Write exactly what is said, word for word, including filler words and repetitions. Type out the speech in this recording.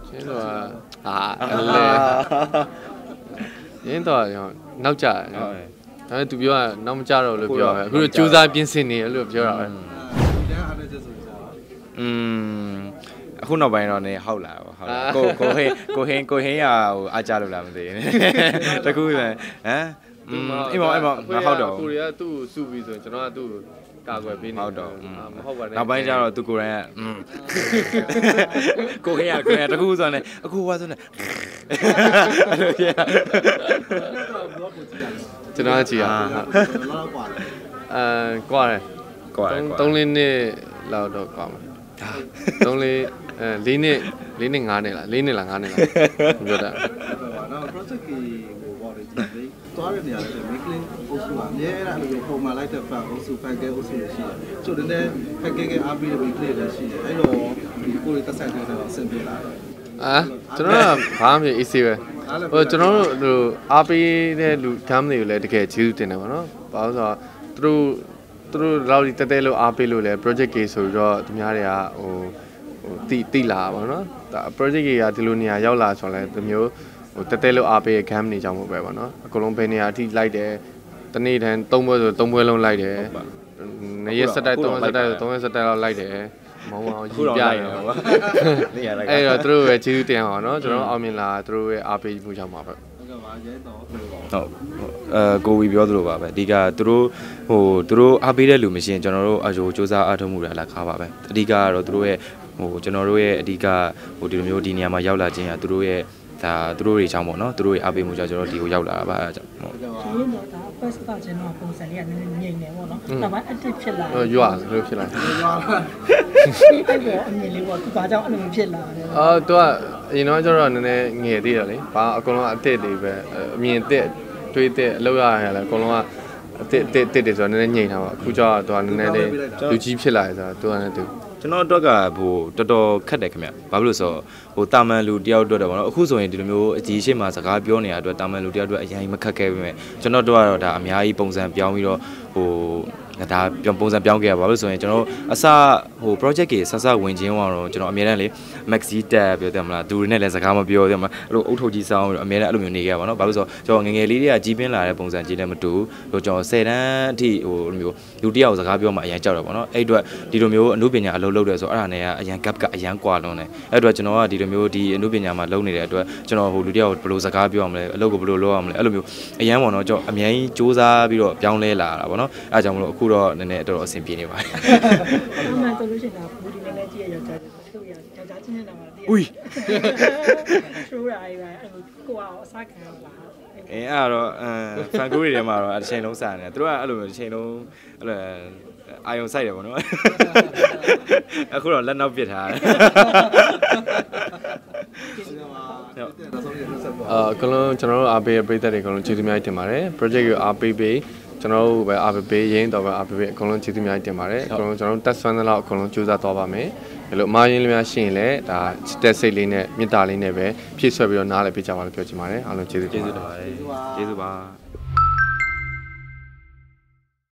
ရှင်းတော့ဟာလေရင်းတော့နောက်ကြတယ်ဒါပေမဲ့သူပြောတာနောက်မကြတော့လို့ပြောတယ်အခုတော့ကြိုးစားပြင်ဆင်နေတယ်လို့ပြောတာပဲอืมအခုနောက်ပိုင်းတော့နေဟုတ်လာပါဟုတ်လားကိုကိုဟင်းကိုဟင်းကိုဟင်းရဟိုအားကြလို့လားမသိဘူးတကူဟမ်อืมအိမ်မောအိမ်မောမဟုတ်တော့ကိုရီးယားသူ့ကိုစုပြီးဆိုရင်ကျွန်တော်ကသူ့ကိုကာကွယ်ပေးနေဟုတ်တော့မဟုတ်ပါနဲ့နောက်ပိုင်းကျတော့သူကိုယ်တိုင်ကอืมကိုဟင်းရကိုဟင်းတကူဆိုနေအခုဟွာဆိုနေကျွန်တော်ကြည့်ရအောင်အဲကွာတယ်ကွာတယ်ကွာသုံးလေးနှစ်လောက်တော့ကွာမှာသုံးလေးအဲလေးနှစ်လေးနှစ်ငါးနှစ်လားလေးနှစ်လားငါးနှစ်လားပြောတာနော် project ကြီးဟိုပေါ့လေကြည့်လေသွားရနေရတယ် making အုပ်စုကအများအားအဲ့လိုပုံမှန်လိုက်တဲ့ fan အုပ်စု fan ကဲအုပ်စုလို့ရှိတယ်ဆိုတော့လည်း fan ကဲကဲအားပေးတဲ့ making လည်းရှိတယ်အဲ့တော့ဒီကိုယ်တက်ဆိုင်တဲ့တော့အဆင်ပြေလာတယ်အာကျွန်တော်ကဘာမှမ easy ပဲဟိုကျွန်တော်တို့အားပေးတဲ့လူ cam တွေကိုလည်းတကယ်ကျေးဇူးတင်တယ်ပါနော်ဘာလို့ဆိုတော့သူတို့သူတို့လောက်ဒီတက်တက်လို့အားပေးလို့လဲ project ကြီးဆိုပြီးတော့သူများတွေကဟိုဟိုတိတိလာပါတော့ဒါ project ကြီးကဒီလိုနေရာရောက်လာဆိုတော့လဲဒီမျိုးဟိုတက်တက်လို့အားပေးတဲ့ cam နေကြောင်းပဲပေါ့နော်အကုန်လုံးဘယ်နေရာအထိလိုက်တယ်တနေ့တန်းသုံးပွဲဆိုသုံးပွဲလုံးလိုက်တယ်နေရက်စက်တိုက်သုံးရက်စက်တိုက်သုံးရက်စက်တိုက်လောက်လိုက်တယ်မဟုတ်အောင်ကြီးပြရတယ်ပေါ့အဲ့တော့သူတို့ပဲကျေးဇူးတင်အောင်နော်ကျွန်တော်အောင်မြင်လာသူတို့ရဲ့အားပေးမှုကြောင့်ပါပဲဟုတ်ကဲ့ပါရဲတော့ဟုတ်အဲကိုဝီပြောသလိုပါပဲအဓိကသူတို့ဟိုသူတို့အားပေးတဲ့လူမရှိရင်ကျွန်တော်တို့အယိုစူးစမ်းအားထုတ်မှုတွေလာခါပါပဲအဓိကကတော့သူတို့ရဲ့ဟိုကျွန်တော်တို့ရဲ့အဓိကဟိုဒီလိုမျိုးဒီနေရာမှာရောက်လာခြင်းကသူတို့ရဲ့ဒါသူတို့တွေချောင်းပေါ့နော်သူတို့ရဲ့အားပေးမှုကြောင့်ကျွန်တော်ဒီကိုရောက်လာတာပါအဲဒါကြောင့်ဟုတ်ကဲ့ပါဒီတော့ဒါ first ကကျွန်တော်ပုံစံလေးကနည်းနည်းငြိမ်နေပေါ့နော်နောက်ပိုင်း active ဖြစ်လာရွာလို့ဖြစ်လာရွာအဲ့တော့အမြင်လေးပေါ့သူဘာကြောင့်အဲ့လိုဖြစ်လာလဲအော်သူကအရင်တော့ကျတော့နည်းနည်းငယ်သေးတယ်လေဘာအကုန်လုံးအတစ်တွေပဲအမြင်တစ်တွေးတစ်အလုပ်ရရလဲအကုန်လုံးကအတစ်တစ်တစ်တွေဆိုတော့နည်းနည်းငြိမ်တာပါအခုကျတော့သူကနည်းနည်းလေးလူကြီးဖြစ်လာတယ်ဆိုတော့သူကလည်းသူကျွန်တော်အတွက်ကဟိုတော်တော်ခက်တယ်ခင်ဗျဘာဖြစ်လို့ဆိုဟိုတာမန်လူတယောက်အတွက်တော့ဗောနော်အခုဆိုရင်ဒီလိုမျိုးအကြီးရှိမှစကားပြောနေရတဲ့အတွက်တာမန်လူတယောက်အတွက်အရင်မခက်ခဲပဲမြဲကျွန်တော်တို့ကတော့ဒါအများကြီးပုံစံပြောင်းပြီးတော့ဟိုဒါပုံစံပြောင်းခဲ့ရပါလို့ဆိုရင်ကျွန်တော်အစဟို project ကြီးဆက်ဆက်ဝင်ချင်းတော့ကျွန်တော်အများတန်းလေ maxi tab ပြောတယ်မလားသူတွေနဲ့လည်းစကားမပြောတယ်မလားအဲ့လိုအုတ်ထုတ်ကြီးစောင်းပြီးတော့အများတန်းအဲ့လိုမျိုးနေခဲ့ရပါတော့ဘာလို့ဆိုတော့ကျွန်တော်ငငယ်လေးတွေကကြီးပင်းလာတဲ့ပုံစံကြီးလည်းမတူဘူးကျွန်တော်ဆယ်တန်းအထိဟိုလိုမျိုးလူတယောက်စကားပြောမှအရင်ကြောက်တယ်ပေါ့နော်အဲ့အတွက်ဒီလိုမျိုးအမှုပညာအလုပ်လုပ်တယ်ဆိုတော့အဲ့ဒါနဲ့ကအရင် gap ကအရင်ကွာလွန်းတယ်အဲ့အတွက်ကျွန်တော်ကဒီလိုမျိုးဒီအမှုပညာမှာလုပ်နေတဲ့အတွက်ကျွန်တော်ဟိုလူတယောက်ဘယ်လိုစကားပြောရမလဲအလုပ်ကိုဘယ်လိုလုပ်ရမလဲအဲ့လိုမျိုးအရင်ပေါ့နော်ကျွန်တော်အများကြီးစူးစမ်းပြီးတော့ပြောင်းလဲလာတာပေါ့နော်အဲ့ဒါကြောင့်မလို့အခုတော့နည်းနည်းတော်တော်အဆင်ပြေနေပါတယ်။အမှန်ဆိုလို့ရှိရင်ဒါဘူဒီနဲ့ကြည့်ရယောက်ျားတွေတို့ရယောက်ျားချင်းနေတာပါတည်း။ဦး။ဆိုးရအဲ့အဲ့ကိုအောင်အစားခံရလား။အဲအဲ့တော့အမ်ဖန်ကူရီထဲမှာတော့အချိန်လုံးစားနေတယ်။သူတို့ကအဲ့လိုမျိုးအချိန်လုံးအဲ့လိုအာယုံဆိုင်တယ်ပေါ့နော်။အခုတော့လက်နောက်ပစ်ထားတယ်။အာကလုံးကျွန်တော်တို့အားပေးပြည်သက်တွေအကုန်လုံးကျေးဇူးများတင်ပါတယ် project ကိုအားပေးပေးကျွန်တော်တို့ပဲအားပေးရင်းတော့ပဲအားပေးအကုန်လုံးကျေးဇူးများတင်ပါတယ်အကုန်လုံးကျွန်တော်တို့တက်ဆွမ်းသလောက်အကုန်လုံးကြိုးစားသွားပါမယ်ဘယ်လိုအမှားရင်းလေးများရှိရင်လည်းဒါတက်စိတ်လေးနဲ့မေတ္တာလေးနဲ့ပဲဖြည့်ဆွဲပြီးတော့နားလည်ပေးကြပါလို့ပြောချင်ပါတယ်အားလုံးကျေးဇူးကျေးဇူးတင်ပါတယ်ကျေးဇူးပါ